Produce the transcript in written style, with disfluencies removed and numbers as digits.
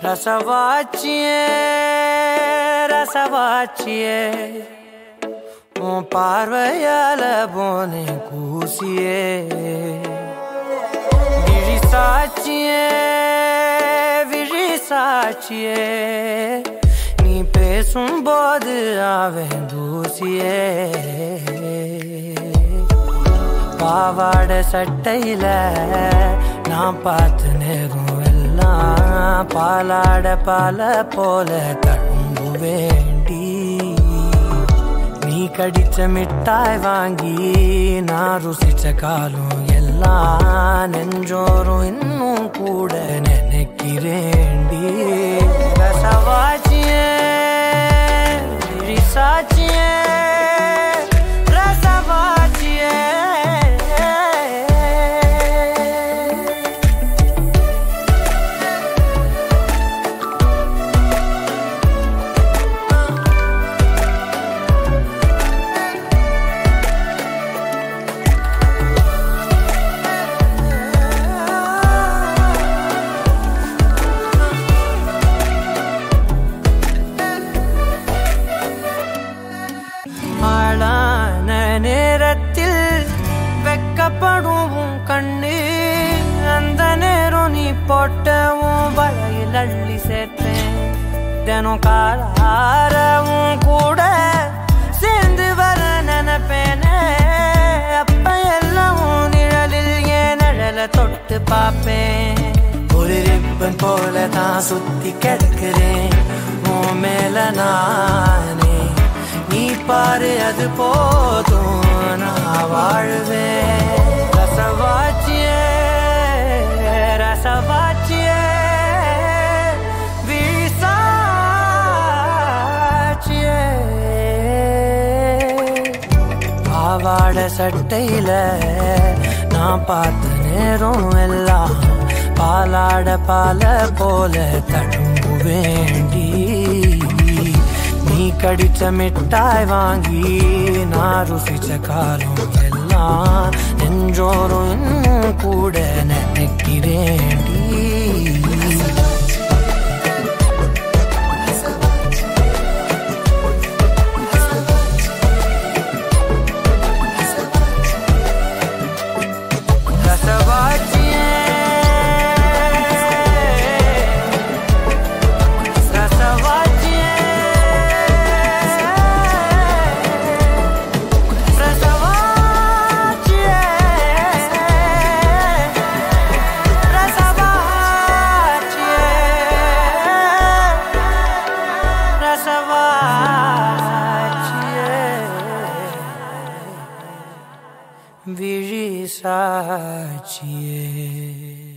ரசவாச்சியே ரசவாச்சியே உன் பார்வையால போனே கூசியே விழி சாட்சியே விழி சாட்சியே நீ பேசும்போது அவன் தூசியே பாவாடை சட்டையில நான் பார்த்து நேரும் எல்லாம் பாலாட பால போல தழும்பு வேண்டி நீ கடிச்ச மிட்டாய் வாங்கி நான் ருசிச்ச காலம் எல்லாம் நெஞ்சோறும் இன்னும் கூட நினைக்கிறேண்டி ரசவாச்சியே சாட்சியே ரசவாச்சியே ஆளான நேரத்தில் வெக்கப்படும் கண்ணு அந்த நேரம் நீ போட்டவும் வலையில் அள்ளி சேர்த்தேன் தினம் காலாரவும் கூட சேர்ந்து வர நினைப்பேனே அப்ப எல்லாம் நிழலில் ஏன் நிழலை தொட்டு பார்ப்பேன் ஒரு ரிப்பன் போல தான் சுத்தி கிடக்கிறேன் உன் மேல நானே நீ பாரு அது போதும் நான் வாழுவேன் ரசவாச்சியே ரசவாச்சியே விசாச்சியே பாவாடை சட்டையில நான் பார்த்த நேரம் எல்லாம் பாலாட பால போல தழும்பு வேண்டி நீ கடிச்ச மிட்டாய் வாங்கி நான் ருசிச்ச காலம் எல்லாம் நெஞ்சோறும் இன்னும் கூட நினைக்கிறேண்டி விழி சாட்சியே